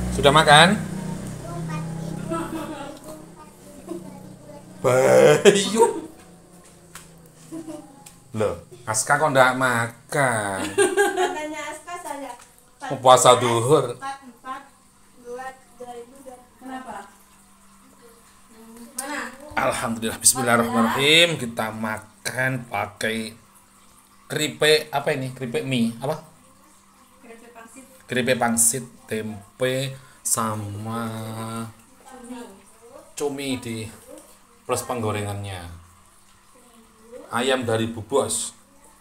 Sudah makan? Bayu. Loh, Aska kok ndak makan? Katanya Aska saya. Mau puasa duhur. 4, 4, 2, 2. Kenapa? Mana? Alhamdulillah, bismillahirrahmanirrahim. Kita makan pakai keripik apa ini? Keripik mie apa? Keripik pangsit. Keripik pangsit, tempe sama cumi di plus penggorengannya. Ayam dari Bu Bos.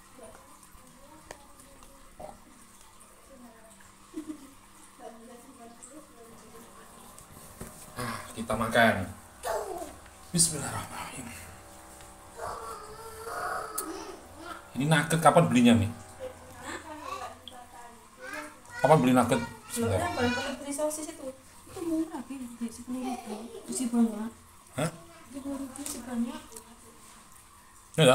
Kita makan. Bismillahirrahmanirrahim. Ini nugget kapan belinya nih? Kapan beli nugget? Loh, yang paling beli sosis itu murah, Bi. 10.000. Isi banyak. Hah? 10.000 isi banyak. Ya?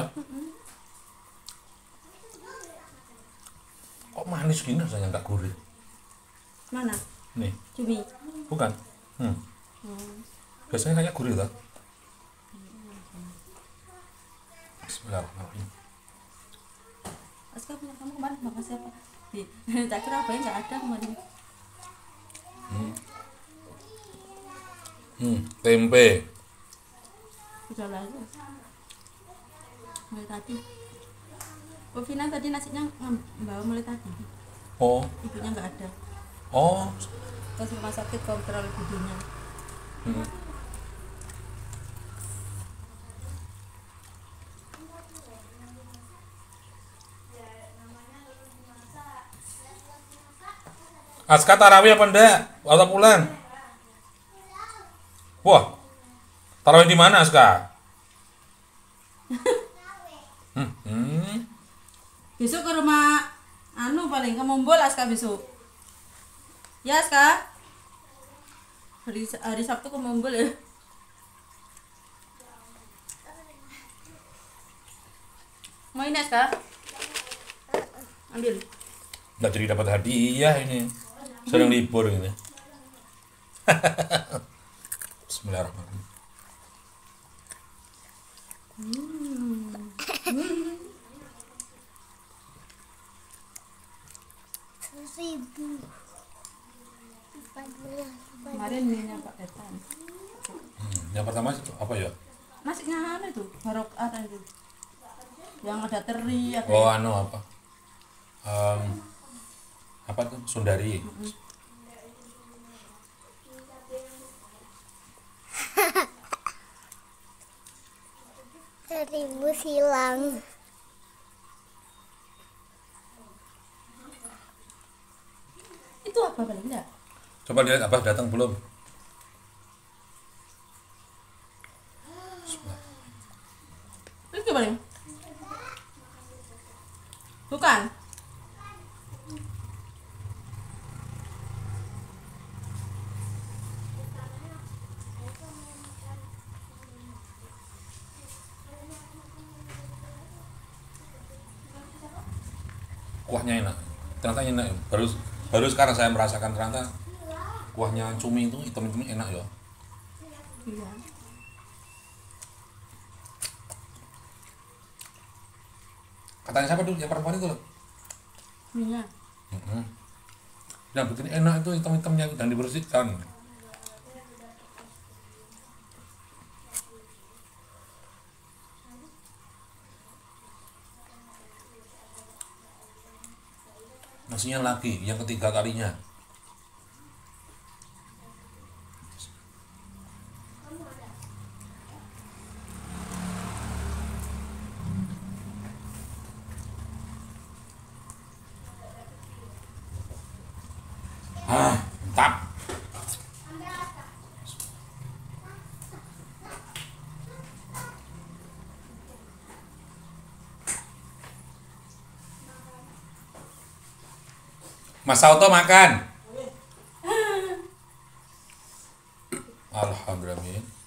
Kok manis gini rasanya nggak gurih? Mana? Nih, Cumi. bukan? Biasanya kayak gurih lah. Bismillahirrahmanirrahim. Aska punya kamu kemarin makan siapa? Bi. Tak kira apa ya nggak ada kemarin. Tempe. Udah lalu. Mulai tadi. Oh, Vina tadi nasinya bawa mulai tadi. Oh, Ibunya nggak ada. oh. Ke rumah sakit kontrol ibunya. Aska tarawih apa enggak? Atau pulang? Wah, tarawih di mana Aska? Besok ke rumah anu paling ke Mombol Aska besok. Ya Aska. Hari Sabtu ke Mombol ya. Mau ini Aska? Ambil. Nggak jadi dapat hadiah ini. Sedang libur ini. Bismillahirrahmanirrahim. Kemarin minyak Pak Etan. Yang pertama apa ya? Nasinya anu itu, barokah itu. Yang ada teri, ada Oh, anu apa? Apa tuh? Sundari. Terimu silang. itu apa paling enggak? Coba lihat Abah datang belum? Itu paling. Bukan. Kuahnya enak. Ternyata enak. Baru sekarang saya merasakan ternyata kuahnya cumi itu hitam-hitam enak ya. Iya. Katanya siapa dulu yang perempuan itu loh? Minyak. Yang bikin enak itu hitam-hitamnya dan dibersihkan. Nasinya lagi, yang ketiga kalinya. Mantap. Mas Auto makan. Alhamdulillah.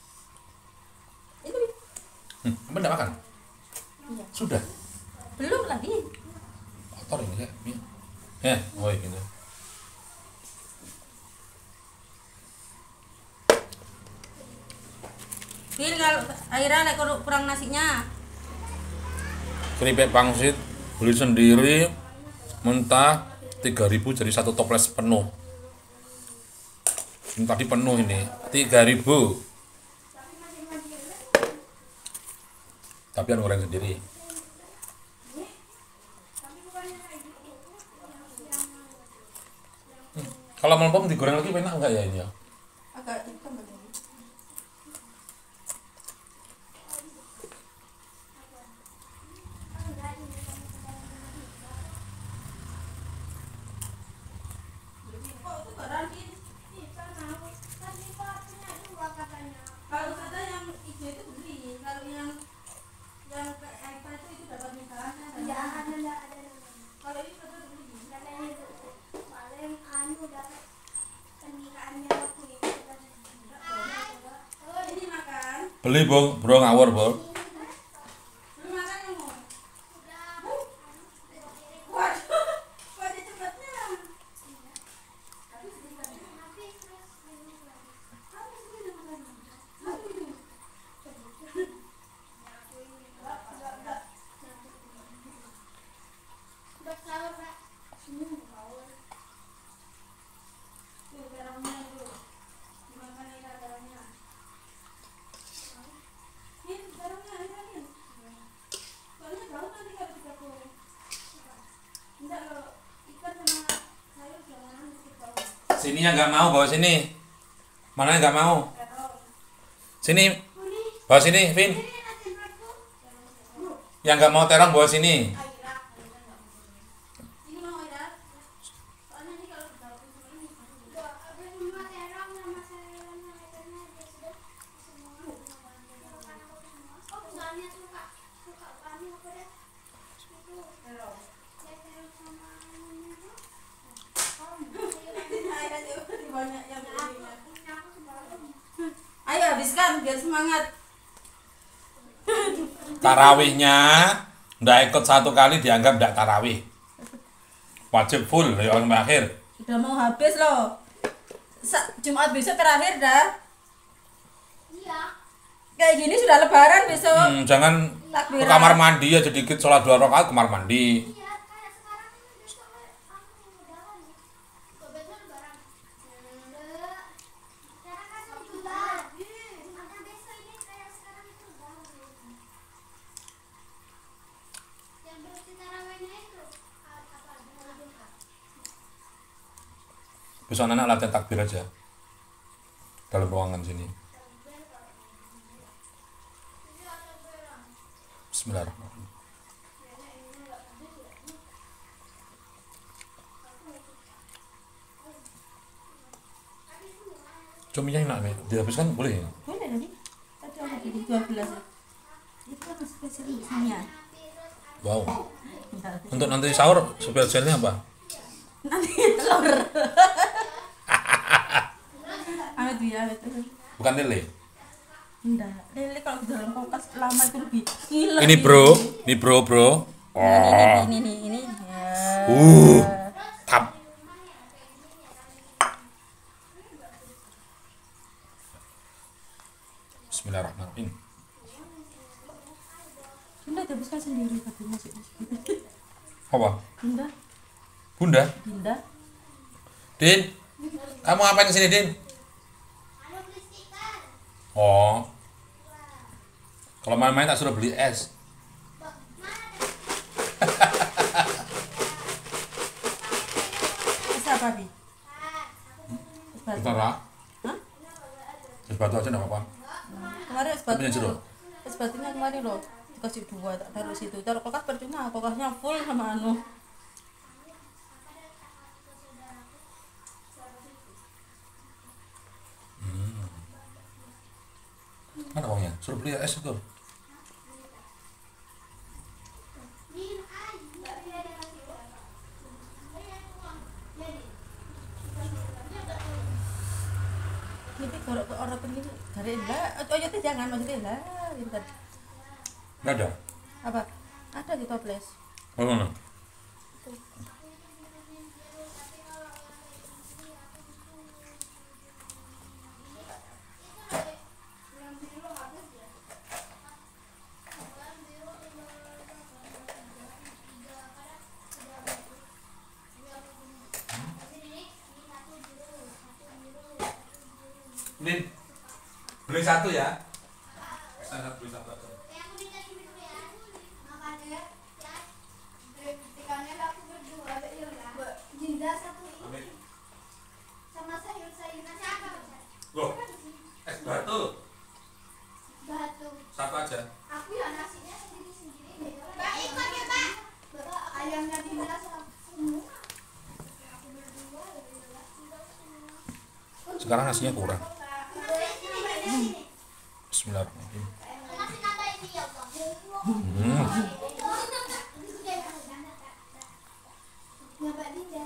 Kamu enggak makan? Iya. Sudah. Belum lagi. Kotor ini ya. Ya, oh gitu. Pil kalau akhirnya lek kurang nasinya. Keripik pangsit beli sendiri mentah 3.000 jadi satu toples penuh. Ini tadi penuh ini 3.000. Tapi yang goreng sendiri. Kalau melempem digoreng lagi enak enggak ya ini ya? Agak hitam betul. Kalau kata yang hijau itu beli, kalau yang apa itu dapat misalnya. Tidak ada. Kalau ini kata beli. Katanya itu paling dapat pernikahannya waktu itu. Oh ini makan. Beli bro ngawur bro. Belum makan kamu. Udah. Waduh, pada cepatnya. Habis terus udah sahur, Pak. Sahur. Tuh garamnya tuh. Dimakan aja garamnya. Ini garamnya ini. Soalnya bau nanti kalau digabung. Enggak kalau ikan sama sayur jangan sedikit bau. Sini yang nggak mau bawa sini. Mana yang nggak mau? Sini. Bawa sini, Vin. Yang nggak mau terong bawa sini. Ini mau ya. Soalnya ini kalau digabung sama ini. Habis semua terong sama sayurannya lekarnya dia sudah semua. Oh, soalnya suka kami aku deh. Itu Terong. terong sama itu. Ayo banyak yang belinya. Ini aku sebelum. Ayo habiskan biar semangat. Tarawihnya ndak ikut satu kali dianggap ndak tarawih. Wajib full dari orang akhir. Udah mau habis loh. Jumat besok terakhir dah. Iya. Kayak gini sudah lebaran besok. Jangan ke Takbiran. kamar mandi aja dikit sholat 2 rakaat kamar mandi. Iya, kayak sekarang ini besok aku lebaran ya. Kok besok lebaran? Sekarang kan lebaran. Maka besok ini kayak sekarang itu lebaran. Yang berarti tarawihnya itu apa? Dengan Jumat. Besok anak latihan takbir aja. Dalam ruangan sini. Bismillahirrahmanirrahim. Cuminya enak nih, dihabiskan boleh ya? Boleh tadi. Tadi aku bikin 12 ya. Itu kan spesial isinya. Wow. Untuk nanti sahur spesialnya apa? Nanti telur. Amit ya, betul. Bukan lele. Enggak, lele kalau di dalam kulkas lama itu lebih ngiler. Ini bro. Oh. Ini. Ya. Tap. Bismillahirrahmanirrahim. Bunda habiskan sendiri katanya sih. Apa? Bunda. Bunda? Din, kamu ngapain kesini, Din? Anu beli stiker. Oh. Kalau main-main tak suruh beli es. Es apa, Bi? Es batu. Bentar lah. Hah? Es batu aja enggak apa-apa. Kemarin es Tapi yang batunya. jeruk. Es batunya kemarin loh. Dikasih 2 tak taruh situ. Taruh kulkas percuma, kulkasnya full sama anu. Mana uangnya? Suruh beli es itu. Ini kalau orang begini, garing lah. Oh, itu jangan maksudnya lah. Bentar. Enggak ada. Apa? Ada di toples. Oh, mana? Nin, beli satu ya. Saya beli satu aja. Aku dikasih dulu ya. Makanya ya. Ketikanya aku berdua Dinda satu Amin. ini. Sama sayur-sayuran siapa? Loh, es batu. Batu. Satu aja. Aku ya nasinya sendiri-sendiri. Mbak ikut ya, Mbak. Ayamnya Dinda semua. Aku berdua Sekarang nasinya kurang. Sini. Bismillahirrahmanirrahim. Masih nambah ini ya, Bang. Ya, Mbak Dinda.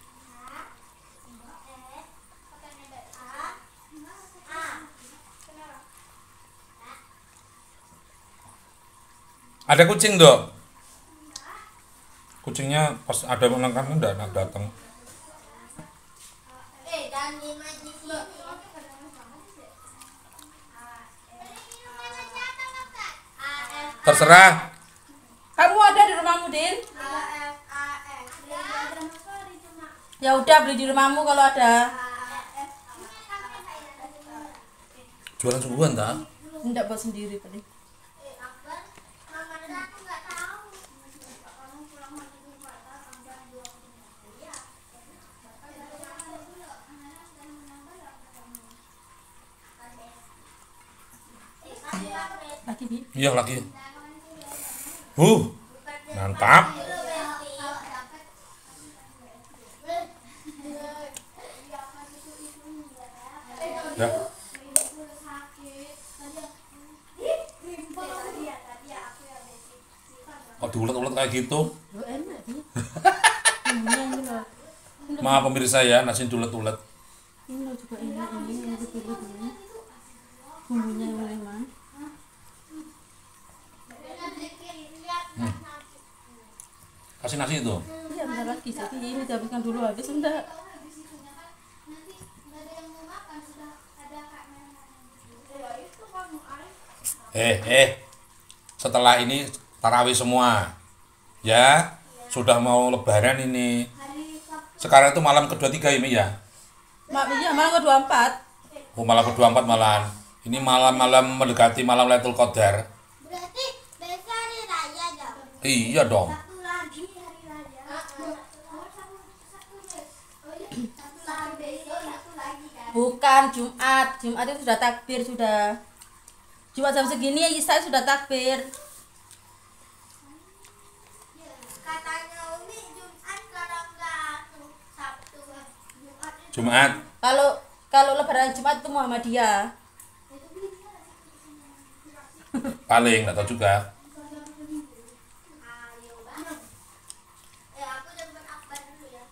Ada kucing dok. Kucingnya pas ada menangkan enggak datang. Dan lima di sini. Terserah. Kamu ada di rumahmu, Din? Ya udah beli di rumahmu kalau ada. Jualan sungguhan tak? Enggak buat sendiri tadi. Lagi, Bi. Iya lagi. Mantap. Ya. Kok diulet-ulet kayak gitu? Loh, enak, Bi. Bumbunya ini loh. Maaf pemirsa ya, nasi diulet-ulet. Ini loh juga enak ini dulu. Bumbunya yang memang. Kasih nasi itu. Iya, bentar lagi. Jadi ini dihabiskan dulu habis enggak. Setelah ini tarawih semua. Ya, sudah mau lebaran ini. Sekarang itu malam kedua tiga ini ya. Iya, malam ke-24. Oh, malam ke-24 malahan. Ini malam-malam mendekati malam Lailatul Qadar. Berarti besok hari raya dong. Iya dong. Satu lagi hari raya. Satu lagi besok, satu lagi kan. Bukan Jumat. Jumat itu sudah takbir sudah. Jumat jam segini ya Isa sudah takbir. Katanya Umi Jumat kalau enggak Sabtu. Jumat. Kalau lebaran Jumat itu Muhammadiyah. Paling nggak tahu juga. Ayo banget. Aku jemput Akbar dulu ya.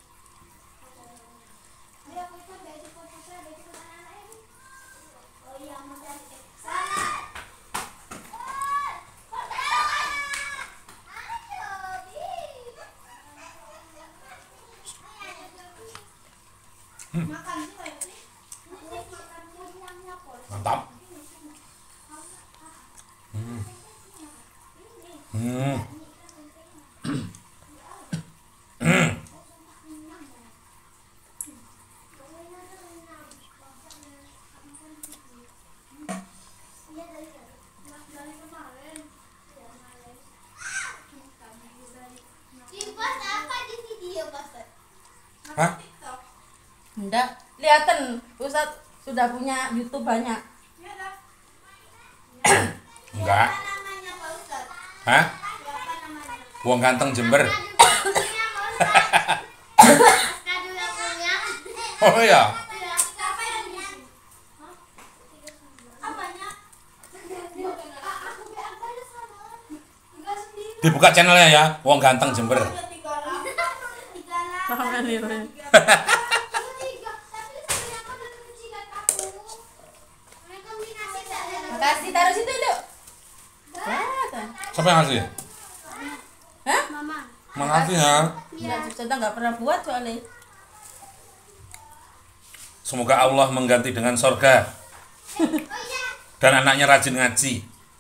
Ayo aku ikut baju foto saya, baju anak-anak ini. Oh iya, mau cari salah. Makan juga ini. Makan yang Mantap. Hah? Enggak, lihatin Ustaz sudah punya YouTube banyak. Enggak. namanya Pak Ustaz? Hah? Siapa namanya? Wong ganteng Jember. Kado yang punya. Oh iya. Siapa yang punya? Apanya? Aku bilang pada sama. Tinggal sendiri. Dibuka channelnya ya, Wong ganteng Jember. Tiga lah. Paham ya? Tiga. Tapi satu yang udah kecilan aku. Mereka kombinasi saya. Makasih, taruh situ dulu. Siapa yang ngasih? Hah? Mama. Makasih ya. Enggak, kita nggak pernah buat soalnya. Semoga Allah mengganti dengan sorga Oh iya. dan anaknya rajin ngaji.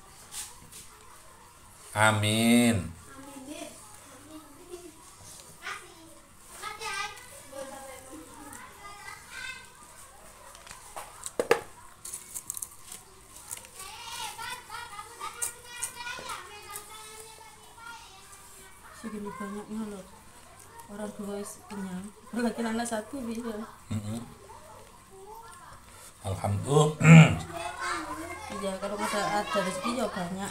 Amin. ini banyaknya loh. Orang dua kenyang. Lagi anak satu bisa. Alhamdulillah. Iya, kalau ada rezeki ya banyak.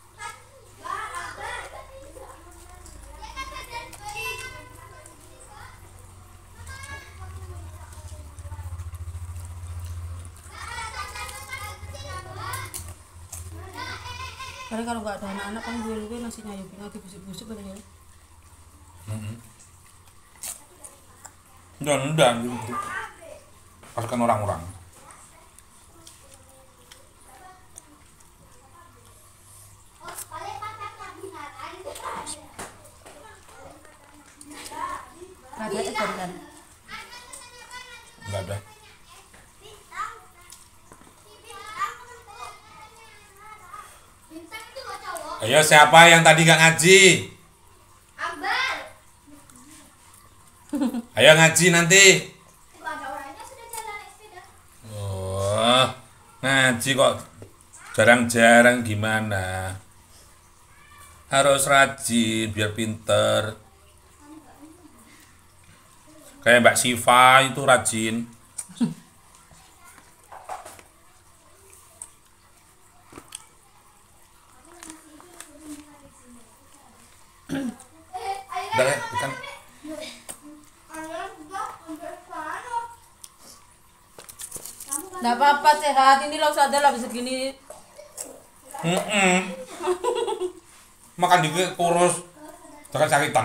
Karena kalau nggak ada anak-anak kan gue nasi nyayukin lagi busuk-busuk kan ya. Enggak gitu. Pasukan orang-orang. Ada ikan kan? Enggak ada. Ayo siapa yang tadi gak ngaji? Akbar. Ayo ngaji nanti. Ada orangnya sudah jalan naik sepeda. Oh, ngaji kok jarang-jarang gimana? Harus rajin biar pinter. Kayak Mbak Siva itu rajin. Udah ya, ikan. Nggak apa-apa, sehat. Ini lo sadar lah bisa gini. Makan dikit kurus, jangan sakitan.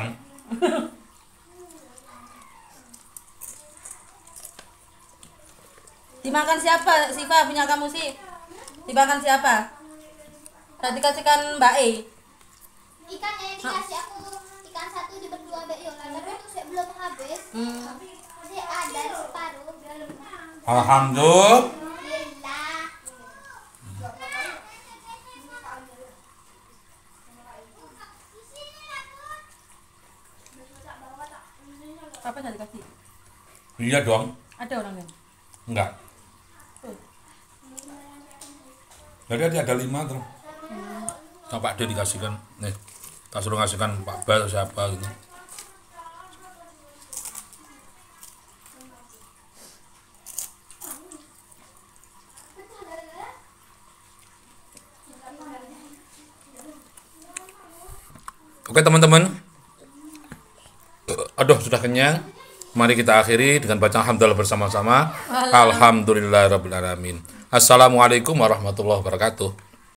Dimakan siapa? Siva punya kamu sih. Dimakan siapa? Tadi kasihkan Mbak E. Ikannya dikasih aku ikan satu di berdua Mbak Yola, tapi itu saya belum habis. Masih ada separuh belum. Alhamdulillah. Apa yang dikasih? Iya dong. Ada orangnya? Enggak. Jadi ada 5 tuh. Sama Pak D dikasihkan. Nih, tak suruh ngasihkan Pak Bal siapa gitu. Oke teman-teman. Aduh sudah kenyang. Mari kita akhiri dengan baca hamdalah bersama-sama. Alhamdulillahirabbil alamin. Assalamualaikum warahmatullahi wabarakatuh.